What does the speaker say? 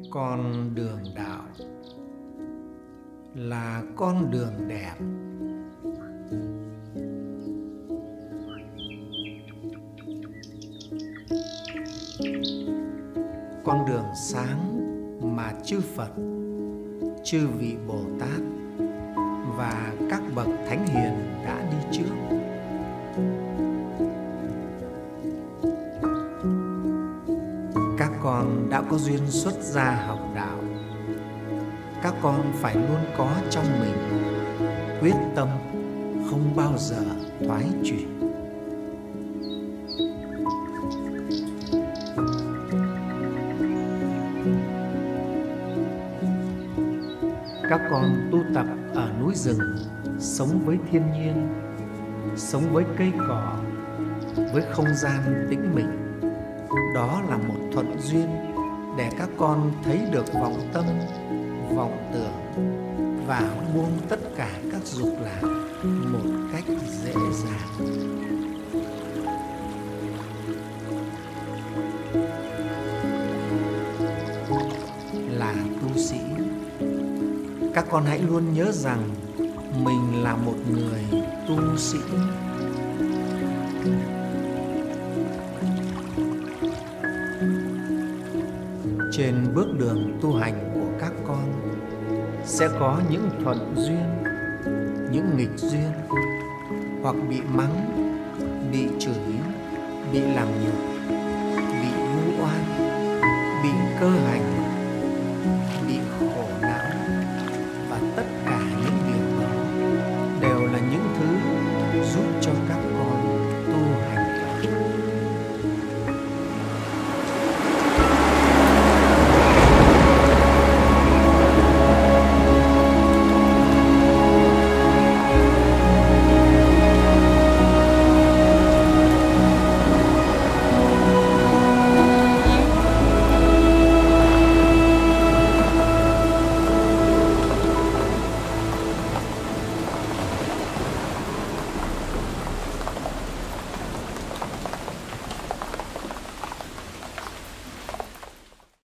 Con đường đạo là con đường đẹp. Con đường sáng mà chư Phật, chư vị Bồ Tát và các bậc thánh hiền đã đi trước. Các con đã có duyên xuất gia học đạo. Các con phải luôn có trong mình quyết tâm không bao giờ thoái chuyển. Các con tu tập ở núi rừng, sống với thiên nhiên, sống với cây cỏ, với không gian tĩnh mịch. Đó là một thuận duyên để các con thấy được vọng tâm, vọng tưởng và buông tất cả các dục lạc một cách dễ dàng. Là tu sĩ, các con hãy luôn nhớ rằng mình là một người tu sĩ. Trên bước đường tu hành của các con sẽ có những thuận duyên, những nghịch duyên, hoặc bị mắng, bị chửi, bị làm nhục, bị vu oan, bị cơ hành,